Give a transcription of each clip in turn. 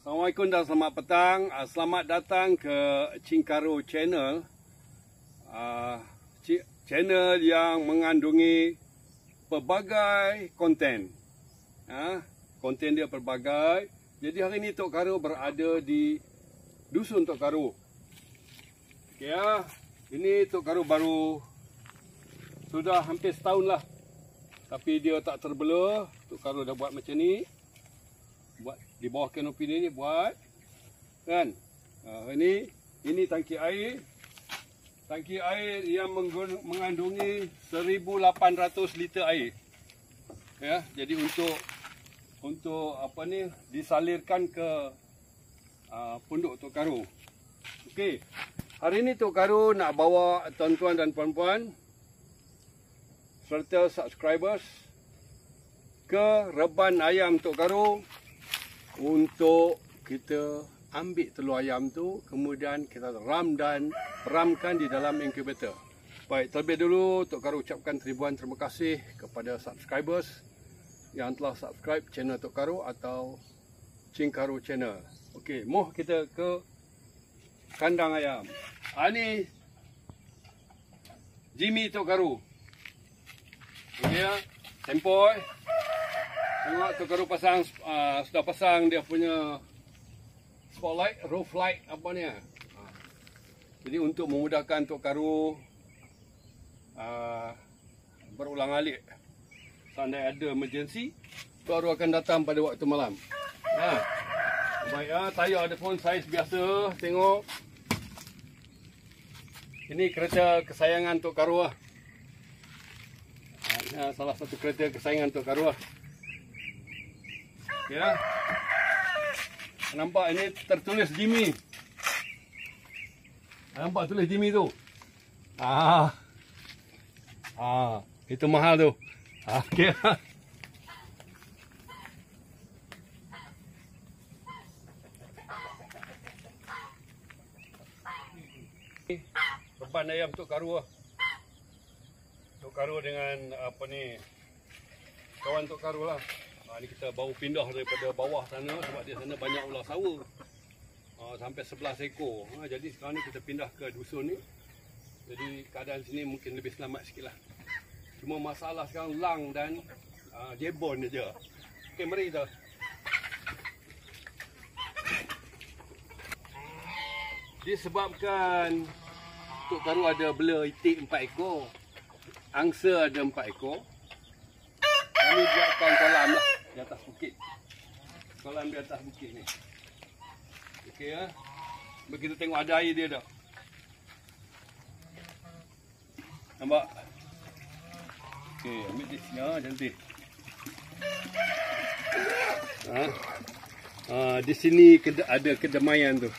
Assalamualaikum dan selamat petang. Selamat datang ke Cingkaru Channel. Channel yang mengandungi pelbagai konten. Konten dia pelbagai. Jadi hari ini Tok Karu berada di Dusun Tok Karu. Okay, ini Tok Karu baru sudah hampir setahun lah. Tapi dia tak terbela. Tok Karu dah buat macam ni. Buat di bawah kanopi ni buat kan. Ini tangki air. Tangki air yang mengandungi 1800 liter air. Ya, jadi untuk apa ni disalirkan ke pondok Tok Karu. Okey. Hari ini Tok Karu nak bawa tuan-tuan dan puan-puan serta subscribers ke reban ayam Tok Karu untuk kita ambil telur ayam tu, kemudian kita ramkan di dalam incubator. Baik, terlebih dulu Tok Karu ucapkan ribuan terima kasih kepada subscribers yang telah subscribe channel Tok Karu atau Cingkaru Channel. Okey, moh kita ke kandang ayam. Ini Jimmy Tok Karu. Ini ya, tempoi. Tengok Tok Karu sudah pasang dia punya spotlight, roof light apa ni. Jadi untuk memudahkan Tok Karu berulang-alik. Seandainya ada emergency, Tok Karu akan datang pada waktu malam. Baik, tayar ada pun saiz biasa. Tengok. Ini kereta kesayangan Tok Karu lah. Salah satu kereta kesayangan Tok Karu lah. Ya. Nampak ini tertulis Jimmy. Nampak tulis Jimmy tu. Itu mahal tu. Okey. Reban ayam Tok Karu lah. Tok Karu dengan apa ni, kawan Tok Karu lah. Ni kita baru pindah daripada bawah sana sebab di sana banyak ular sawa. Sampai 11 ekor. Jadi sekarang ni kita pindah ke dusun ni. Jadi keadaan sini mungkin lebih selamat sikit lah. Cuma masalah sekarang lang dan jebon je. Okey, mari kita. Disebabkan Tok Karu ada bela itik 4 ekor. Angsa ada 4 ekor. Kami buatkan kolam lah di atas bukit. Kolam di atas bukit ni. Okey ya. Begitu tengok ada air dia dah. Nampak? Okey, ambil di sini cantik. Di sini ada kedamaian tu.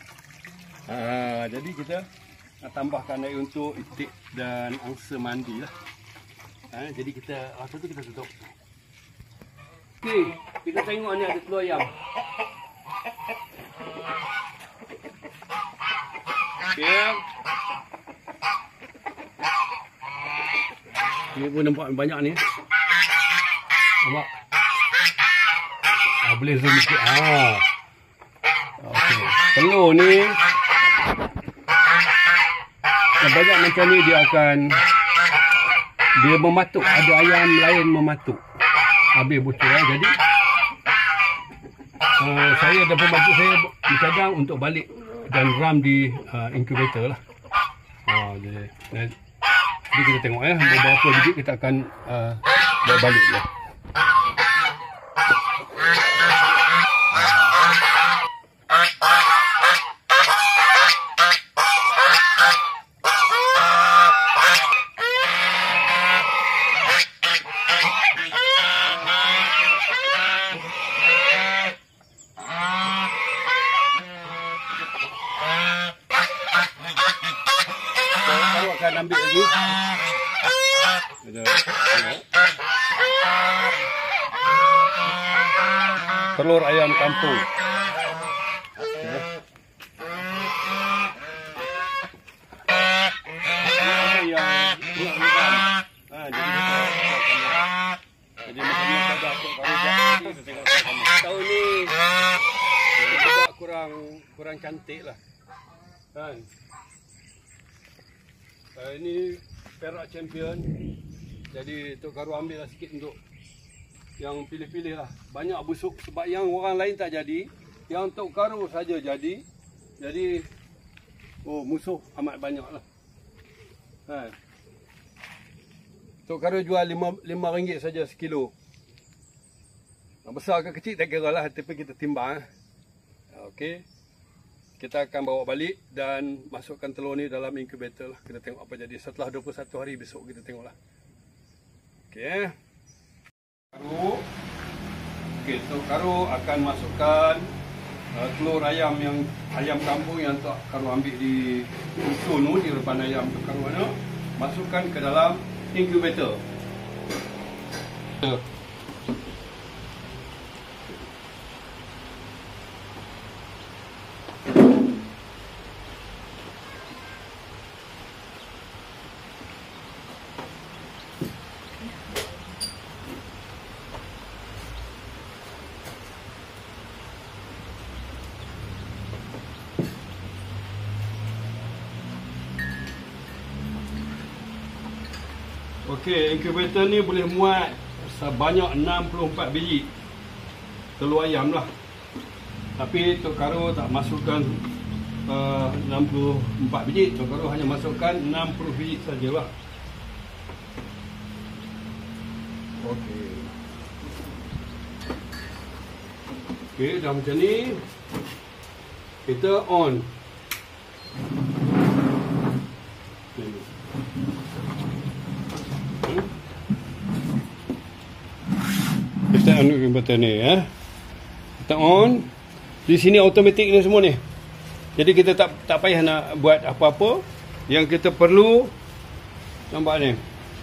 Jadi kita tambahkan air untuk itik dan angsa mandi lah. Jadi kita waktu tu kita tutup. Okey, kita tengok ni ada telur ayam. Okey. Ni pun nampak banyak ni. Nampak? Boleh zoom sikit. Okey. Telur ni banyak macam ni dia mematuk. Ada ayam lain mematuk. Habis bocor jadi saya dan pembantu saya mencadang untuk balik dan ram di incubator lah. Jadi kita tengok beberapa biji kita akan bawa balik ya. Akan ambil lagi. Telur ayam kampung. Jadi macam ni kita dapat. Tahun ni kurang cantik lah. Kan? Ini perak champion. Jadi Tok Karu ambil lah sikit untuk yang pilih-pilih lah. Banyak busuk sebab yang orang lain tak jadi. Yang Tok Karu saja jadi. Jadi musuh amat banyak lah. Kan? Tok Karu jual RM5 saja sekilo. Besar ke kecil tak kira lah, tapi kita timbang. Okey. Kita akan bawa balik dan masukkan telur ni dalam incubator lah. Kita tengok apa jadi setelah 21 hari besok kita tengok lah. Okey. Tok Karu akan masukkan telur ayam kampung yang Tok Karu ambil di dusun tu, di depan ayam Tok Karu mana. Masukkan ke dalam incubator. Okey, incubator ni boleh muat sebanyak 64 biji telur ayam lah. Tapi Tok Karu tak masukkan 64 biji. Tok Karu hanya masukkan 60 biji sajalah. Okey. Okey, dah macam ni. Kita on. Kita on incubator ni ya. Kita on. Di sini automatik ni semua ni. Jadi kita tak payah nak buat apa-apa. Yang kita perlu nampak ni.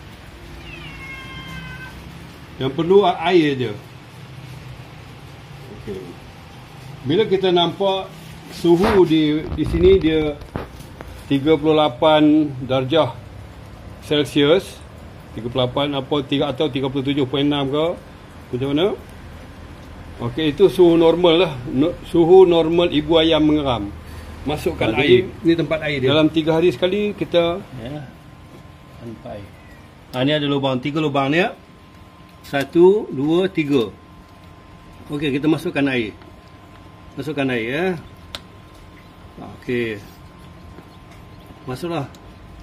Yang perlu air je. Okey. Bila kita nampak suhu di sini dia 38 darjah Celsius, 38 atau 37.6 ke, macam mana? Okey, itu suhu normal lah. Suhu normal ibu ayam mengeram. Masukkan air. Ini tempat air dia. Dalam 3 hari sekali kita tanpa air. Ni ada lubang, 3 lubang ni. 1, 2, 3. Okey, kita masukkan air. Masukkan air ya. Okey. Masuklah.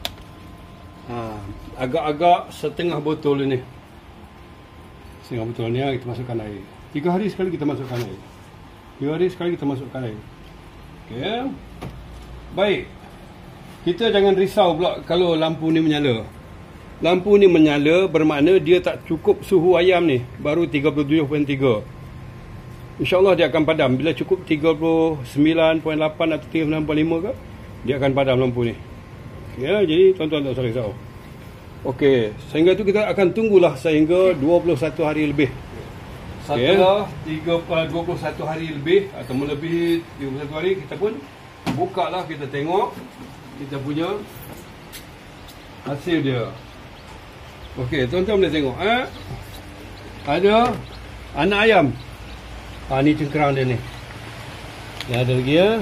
Agak-agak setengah botol ini. Setengah botol ni kita masukkan air. 3 hari sekali kita masukkan air. 3 hari sekali kita masukkan air. Okey. Baik. Kita jangan risau pula kalau lampu ni menyala. Lampu ni menyala bermakna dia tak cukup suhu ayam ni. Baru 37.3. InsyaAllah dia akan padam. Bila cukup 39.8 atau 39.5 ke, dia akan padam lampu ni. Ya, jadi tuan-tuan tak usah risau. Okey, sehingga tu kita akan tunggulah sehingga 21 hari lebih. Setelah 21 hari lebih atau melebihi 21 hari, kita pun buka lah, kita tengok kita punya hasil dia. Okey, tuan-tuan boleh tengok. Ada anak ayam. Ni cengkerang dia ni. Dia ada lagi ya.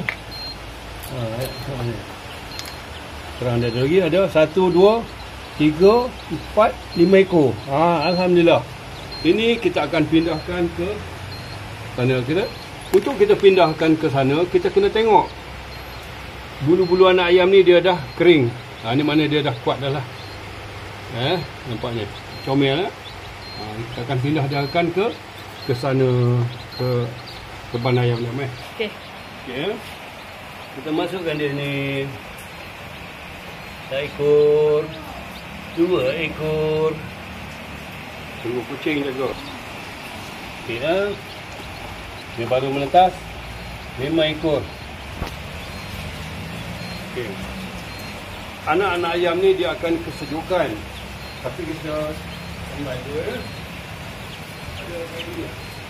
Cengkerang dia ada lagi. Ada 1, 2, 3, 4, 5 ekor. Alhamdulillah. Ini kita akan pindahkan ke sana kita. Untuk kita pindahkan ke sana, kita kena tengok bulu-bulu anak ayam ni dia dah kering. Ni mana dia dah kuat dah lah. Nampaknya comel. Kita akan pindahkan ke sana, ke teban ayam ni. Okey. Okey. Kita masukkan dia ni. 1 ekor, 2 ekor. Tunggu kucing jaga. Okey dah. Dia baru menetas 5 ekor. Okey. Anak-anak ayam ni dia akan kesejukan. Tapi kita tambah dia. Ada lagi ni.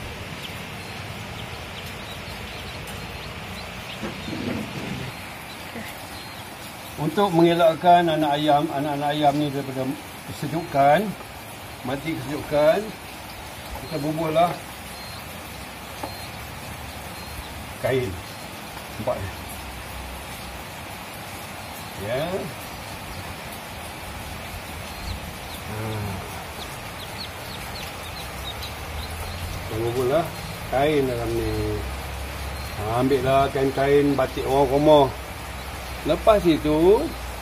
Untuk mengelakkan anak-anak ayam ni daripada kesejukan, mati kesejukan, kita bubuhlah kain. Nampak ni. Ya. Tunggu-tunggulah kain dalam ni. Ambil lah kain-kain batik orang rumah. Lepas itu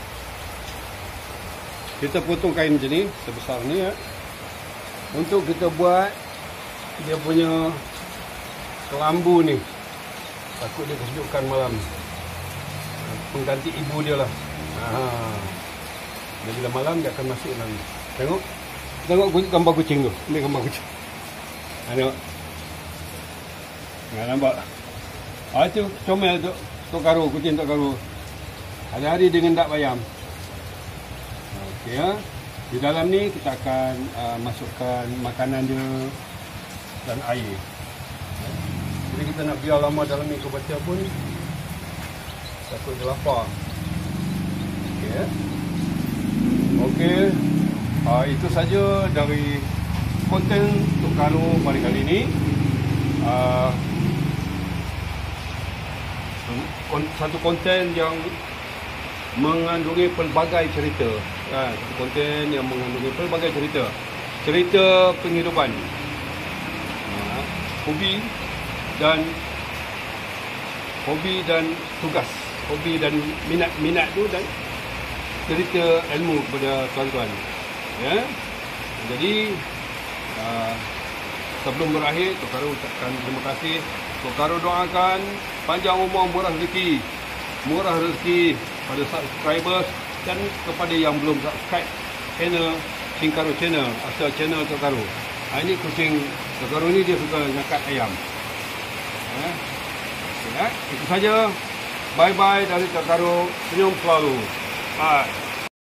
kita potong kain macam ni, sebesar ni ya. Untuk kita buat dia punya kelambu ni. Takut dia kesejukkan malam. Pengganti ibu dia lah. Dan bila malam dia akan masuk dalam ni. Tengok gambar kucing tu. Ini gambar kucing. Tengok. Nampak? Itu comel tu Tok Karo, kucing Tok Karo. Hari-hari dia ngendak bayam. Okey ya. Di dalam ni kita akan masukkan makanan dia dan air. Jadi kita nak biar lama dalam ni kebaca pun takut dia lapar. Okey ya. Okey. Itu saja dari konten Tok Karo pada kali ini. Satu konten yang mengandungi pelbagai cerita. Satu konten yang mengandungi pelbagai cerita. Cerita penghidupan. Hobi dan tugas. Hobi dan minat tu dan cerita ilmu kepada tuan-tuan. Ya. Jadi sebelum berakhir, Tok Karo ucapkan terima kasih. Tok Karo doakan panjang umur, murah rezeki pada subscribers dan kepada yang belum subscribe channel King Karo channel, asal channel Tok Karo. Ini kucing Tok Karo ni dia suka nyakat ayam. Ya, itu saja. Bye bye dari Tok Karo. Senyum selalu. Bye.